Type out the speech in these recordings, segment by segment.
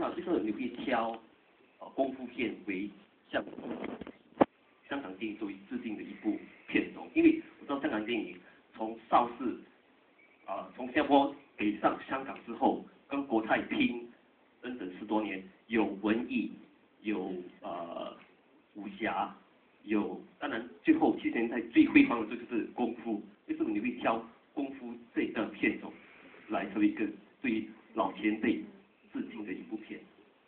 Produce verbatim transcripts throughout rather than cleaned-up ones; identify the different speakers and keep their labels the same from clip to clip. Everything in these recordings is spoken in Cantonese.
Speaker 1: 话，这个你可以挑呃功夫片为像香港电影作为制定的一部片种，因为我知道香港电影从邵氏啊、呃、从新加坡北上香港之后，跟国泰拼整整十多年，有文艺，有呃武侠，有当然最后七十年代最辉煌的这就是功夫，为什么你会挑功夫这个片种来作为一个对于老前辈致敬的一部片？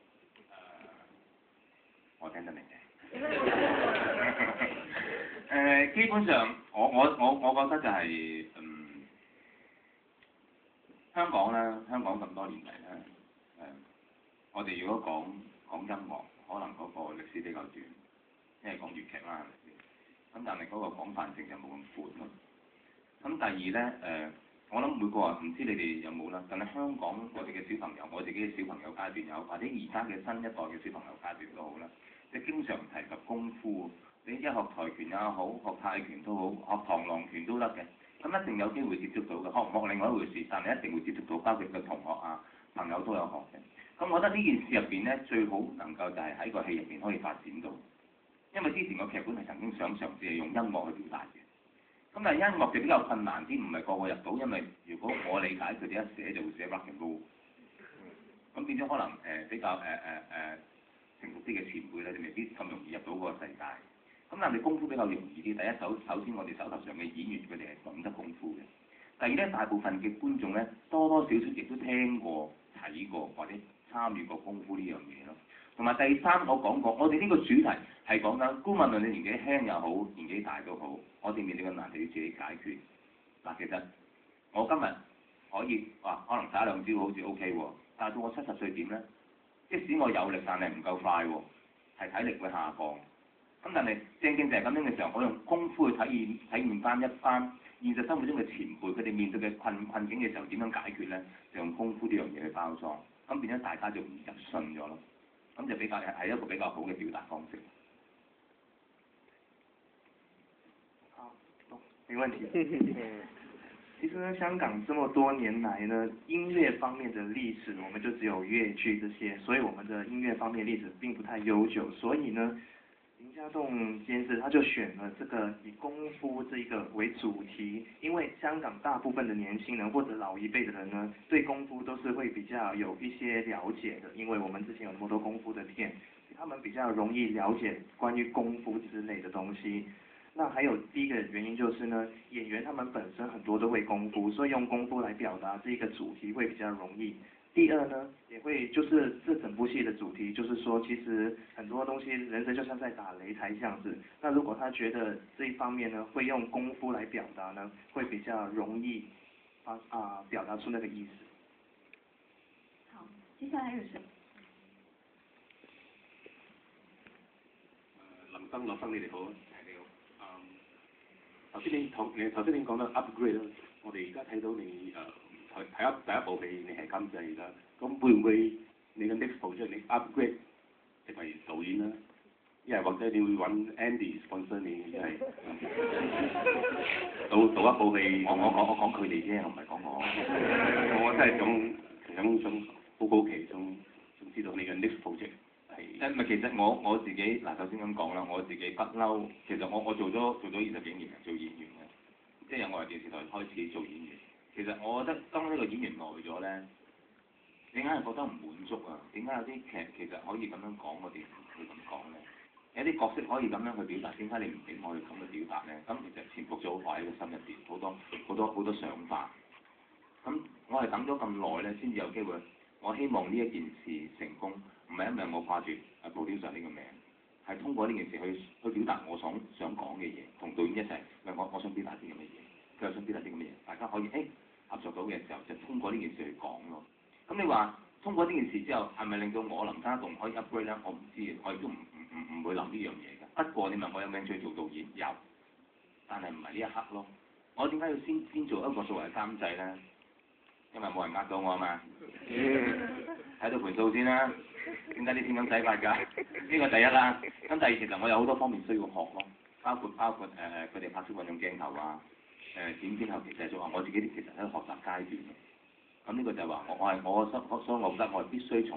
Speaker 2: 我聽得明嘅。誒，基本上我我我我覺得就係、是、嗯香港咧，香港咁多年嚟咧，誒、我哋如果講講音樂，可能嗰個歷史比較短，因為講粵劇啦，係咪先？咁但係嗰個廣泛性就冇咁闊咯。咁第二咧，誒、我諗每個人唔知你哋有冇啦，但係香港我哋嘅小朋友，我自己嘅小朋友階段有，或者而家嘅新一代嘅小朋友階段都好啦，即係經常提及功夫，你一學跆拳也好，學泰拳都好，學螳螂拳都得嘅，咁一定有機會接觸到嘅，學唔學另外一回事，但係一定會接觸到，包括嘅同學啊、朋友都有學嘅。咁我覺得呢件事入邊咧，最好能夠就係喺個戲入邊可以發展到，因為之前個劇本係曾經想嘗試係用音樂去表達嘅。咁但係音樂就比較困難啲，唔係個個入到，因為如果我理解佢哋一寫就會寫 rock and roll，咁變咗可能誒、呃、比較誒誒誒成熟啲嘅前輩咧，就未必咁容易入到嗰個世界。咁但係功夫比較容易啲，第一首首先我哋手頭上嘅演員佢哋係懂得功夫嘅，第二咧大部分嘅觀眾咧多多少少亦都聽過、睇過或者參與過功夫呢樣嘢咯。同埋第三我講過，我哋呢個主題係講緊姑勿論你年紀輕又好，年紀大都好，我哋面對嘅難題要自己解決。嗱，其實我今日可以話可能打兩招好似 O K 喎，但係到我七十歲點咧？即使我有力，但係唔夠快喎，係體力會下降。咁但係正正就係咁樣嘅時候，我用功夫去體驗體驗翻一班現實生活中嘅前輩，佢哋面對嘅困困境嘅時候點樣解決咧？就用功夫呢樣嘢去包裝，咁變咗大家就唔入信咗咯。咁就比較係一個比較好嘅表達方式。
Speaker 3: 好，沒問題。其實呢，香港這麼多年來呢，音樂方面的歷史，我們就只有粵劇這些，所以我們的音樂方面歷史並不太悠久。所以呢，林家棟先生他就選了這個以功夫這一個為主題，因為香港大部分的年輕人或者老一輩的人呢，對功夫都是會比較有一些了解的，因為我們之前有那麼多功夫的片，他們比較容易了解關於功夫之類的東西。那還有第一個原因就是呢，演員他們本身很多都會功夫，所以用功夫來表達這個主題會比較容易。第二呢，也會就是這整部戲的主題，就是說其實很多東西人生就像在打擂台這樣子。那如果他覺得這一方面呢，會用功夫來表達呢，會比較容易啊啊、呃、表達出那個意思。
Speaker 4: 好，接下來有誰？
Speaker 5: 林生、羅生，你哋好。頭先你頭你頭先你講到 upgrade 啦，我哋而家睇到你誒睇睇一第一部戲你係監製啦，咁會唔會你嘅 next project 你 upgrade 成為導演啦？一係或者你會揾 Andy sponsor 你，一係導導一部戲。
Speaker 2: 我我我我講佢哋啫，我唔係講我。
Speaker 5: 我真係想想想好好奇，想想知道你嘅 next project。
Speaker 2: 誒咪其實我我自己嗱，首先咁講啦，我自己不嬲，其實我我做咗做咗二十幾年做演員嘅，即係我係電視台開始做演員。其實我覺得當呢個演員耐咗咧，點解係覺得唔滿足啊？點解有啲劇其實可以咁樣講，我哋唔會咁講咧？有啲角色可以咁樣去表達，點解你唔俾我去咁去表達咧？咁其實潛伏咗好快喺個心入邊，好多好多好多想法。咁我係等咗咁耐咧，先至有機會。我希望呢一件事成功。唔係因為我掛住啊 producer 呢個名，係通過呢件事去去表達我想想講嘅嘢，同導演一齊，喂我我想表達啲咁嘅嘢，佢又想表達啲咁嘅嘢，大家可以誒、欸、合作到嘅時候，就通過呢件事去講咯。咁你話通過呢件事之後，係咪令到我林家棟可以 upgrade 咧？我唔知，我亦都唔唔唔唔會諗呢樣嘢嘅。不過你問我有冇興趣做導演，有，但係唔係呢一刻咯。我點解要先先做一個作為監製咧？因為冇人呃到我啊嘛，睇到盤數先啦。點解啲片咁使法㗎？呢個第一啦。咁第二其實我有好多方面需要學咯，包括包括誒佢哋拍攝運用鏡頭啊，誒、呃、剪片後期製作啊，我自己其實喺學習階段嘅。咁呢個就係話我我係我所所以我覺得我係必須從從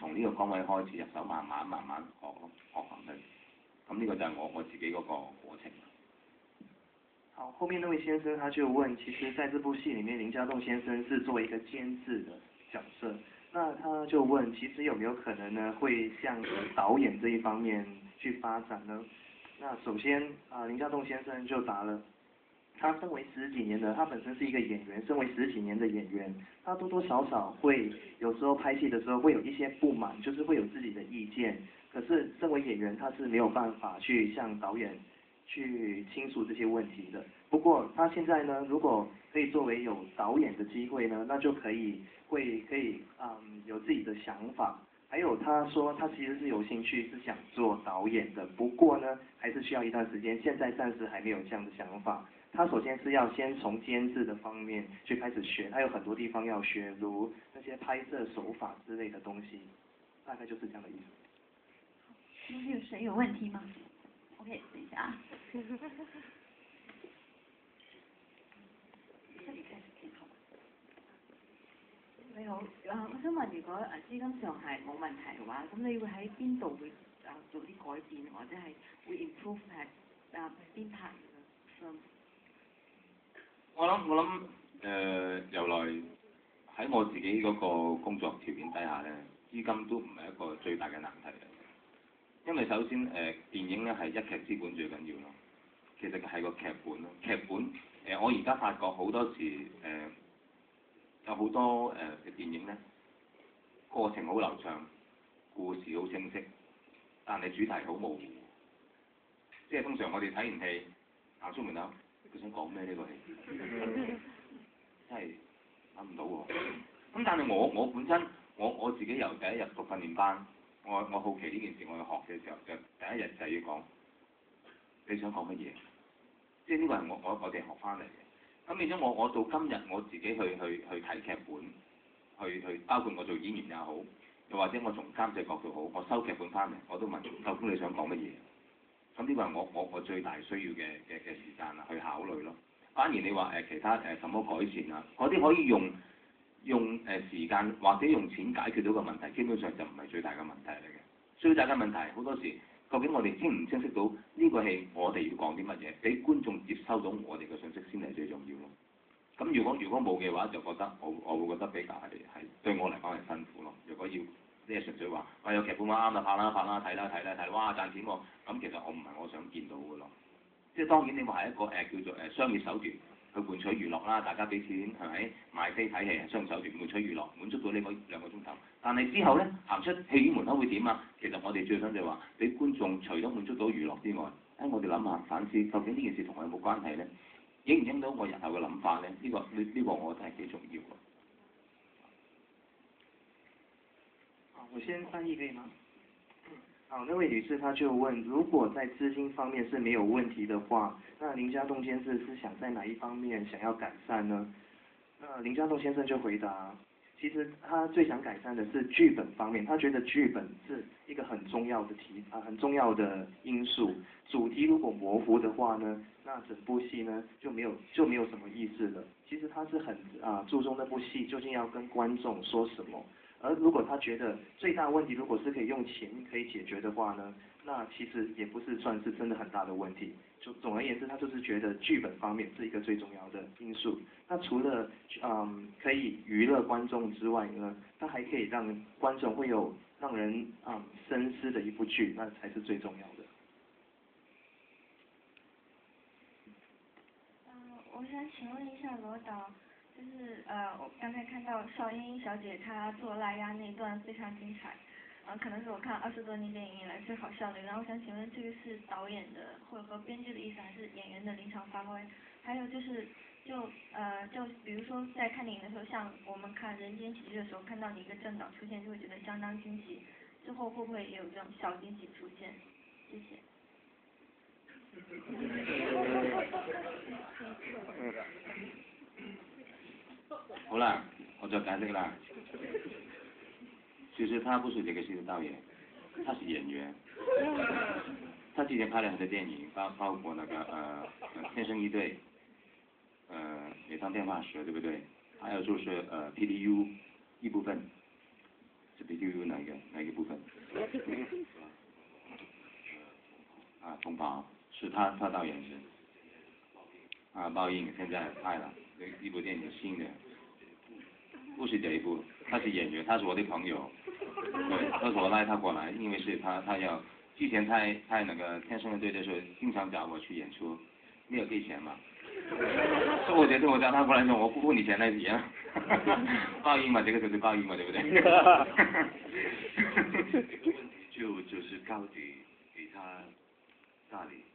Speaker 2: 從呢個崗位開始入手，慢慢慢慢學咯，學行去。咁呢個就係我我自己嗰個過程。
Speaker 3: 好，后面那位先生他就问，其实在这部戏里面，林家栋先生是作为一个监制的角色，那他就问，其实有没有可能呢，会向导演这一方面去发展呢？那首先啊、呃，林家栋先生就答了。他身为十几年的，他本身是一个演员，身为十几年的演员，他多多少少会有时候拍戏的时候会有一些不满，就是会有自己的意见。可是身为演员，他是没有办法去向导演去倾诉这些问题的。不过他现在呢，如果可以作为有导演的机会呢，那就可以会可以嗯有自己的想法。还有他说他其实是有兴趣是想做导演的，不过呢还是需要一段时间，现在暂时还没有这样的想法。他首先是要先从监制的方面去开始学，他有很多地方要学，如那些拍摄手法之类的东西，大概就是这样的意思。
Speaker 4: 请问有谁有问题吗 ？OK， 等一下啊。
Speaker 6: 你好，啊，我想問，如果誒資金上係冇問題嘅話，咁你會喺邊度會誒做啲改變，或者係會 improve 係誒邊 part 嘅 film？
Speaker 2: 我諗我諗誒，由來喺我自己嗰個工作條件底下咧，資金都唔係一個最大嘅難題嚟。因為首先誒、呃、電影咧係一劇之本最緊要咯，其實係個劇本咯。劇本誒、呃，我而家發覺好多時誒、呃、有好多誒嘅、呃、電影咧，過程好流暢，故事好清晰，但係主題好模糊。即係通常我哋睇完戲行出門口，佢想講咩呢個戲？真係諗唔到喎。咁但係我我本身我我自己由第一日讀訓練班。我我好奇呢件事，我去學嘅時候，就第一日就要講你想講乜嘢，即係呢個係我我我哋學翻嚟嘅。咁變咗我我到今日我自己去去去睇劇本，去去包括我做演員也好，又或者我從監製角度好，我收劇本翻嚟，我都問究竟你想講乜嘢？咁呢個係我我我最大需要嘅嘅嘅時間啊，去考慮咯。反而你話誒其他誒什麼改善啊，嗰啲可以用。用誒時間或者用錢解決到個問題，基本上就唔係最大嘅問題嚟嘅。最大嘅問題好多時，究竟我哋清唔清晰到呢個戲我哋要講啲乜嘢，俾觀眾接收到我哋嘅信息先係最重要咯。咁如果如果冇嘅話，就覺得我我會覺得比較係係對我嚟講係辛苦咯。如果要即係純粹話，我有劇本話啱啦，拍啦拍啦，睇啦睇啦睇，哇賺錢喎，咁其實我唔係我想見到嘅咯。即係當然你話係一個誒、呃、叫做誒商業手段。去換取娛樂啦，大家俾錢係咪買飛睇戲，商業手段換取娛樂，滿足到你嗰兩個鐘頭。但係之後咧，行出戲院門口會點啊？其實我哋最想就係話，俾觀眾除咗滿足到娛樂之外，誒我哋諗下反思，究竟呢件事同我有冇關係咧？影唔影到我日後嘅諗法咧？呢、呢個呢呢、呢個我覺得係幾重要嘅。
Speaker 3: 好，我先翻譯可以嗎？好，那位女士她就問，如果在資金方面是沒有問題的話，那林家棟監製是想在哪一方面想要改善呢？那林家棟先生就回答，其實他最想改善的是劇本方面，他覺得劇本是一個很重要的題啊，很重要的因素。主題如果模糊的話呢，那整部戲呢就沒有就沒有什麼意思了。其實他是很啊注重那部戲究竟要跟觀眾說什麼。而如果他覺得最大問題如果是可以用錢可以解決的話呢，那其實也不是算是真的很大的問題。就總而言之，他就是覺得劇本方面是一個最重要的因素。那除了嗯可以娛樂觀眾之外呢，它還可以讓觀眾會有讓人嗯深思的一部劇，那才是最重要的。
Speaker 4: 呃，我想請問一下羅導。就是呃，我剛才看到邵英英小姐她做辣鴨那一段非常精彩，呃，可能是我看二十多年電影以來最好笑的。然後我想請問，這個是導演的或者和編劇的意思，還是演員的臨場發揮？還有就是就呃就比如說在看電影的時候，像我們看《人間喜劇》的時候，看到你一個正導出現，就會覺得相當驚喜。之後會不會也有這種小驚喜出現？謝謝。
Speaker 2: 好啦，我就解釋啦。其實他不是這個戲的導演，他是演員。他之前拍了很多電影，包包括那個呃《天生一對》，呃《每當電話時》，對不對？還有就是呃 P D U 一部分，是 P D U 那個那部分。啊，同袍是他他导演的。啊，报应现在拍了一部电影新的，不是这一部，他是演员，他是我的朋友。对，他说我拉他过来，因为是他他要之前拍拍那个《天生的队》的时候，经常找我去演出，没有给钱嘛。所以我觉得我叫他过来说，我不付你钱那一样。报应嘛，这个就是报应嘛，对不对？
Speaker 1: 就就是高给给他大礼。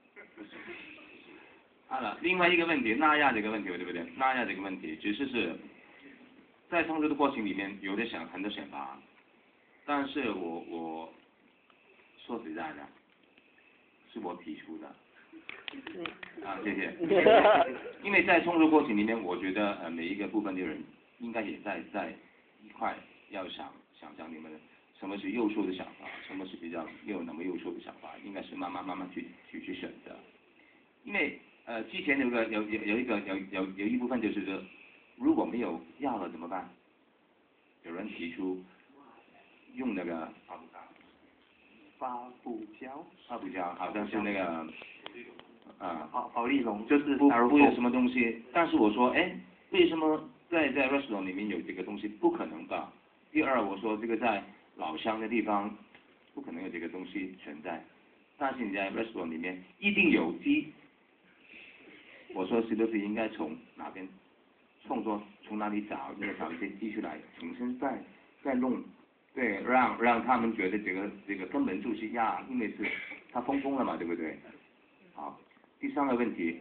Speaker 2: 好了，另外一个问题，纳亚这个问题，对不对？纳亚这个问题，只是是在创作的过程里面有的想很多想法，但是我我说实在的，是我提出的。啊，谢谢。因为在创作过程里面，我觉得呃每一个部分的人应该也在在一块要想想想你们什么是优秀的想法，什么是比较没有那么优秀的想法，应该是慢慢慢慢去去去选择。因为呃之前有个有有有一个有有有一部分就是说，如果没有药了怎么办？有人提出用那个
Speaker 3: 发布胶，
Speaker 2: 发布胶，好像是那个。啊，
Speaker 3: 保保利龙就是
Speaker 2: 不不有什么东西，但是我说，哎，为什么在在 restaurant 里面有这个东西？不可能吧？第二，我说这个在老乡的地方不可能有这个东西存在，但是你在 restaurant 里面一定有鸡。我说是不是应该从哪边创作，从哪里找，应该找一些鸡出来，重新再再弄，对，让让他们觉得这个这个根本就是鸭，因为是它封封了嘛，对不对？好。第三个问题，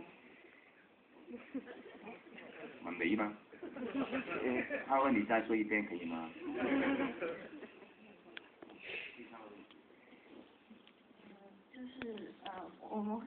Speaker 2: 我没吗？他问你再说一遍可以吗？
Speaker 4: 就是呃，我们。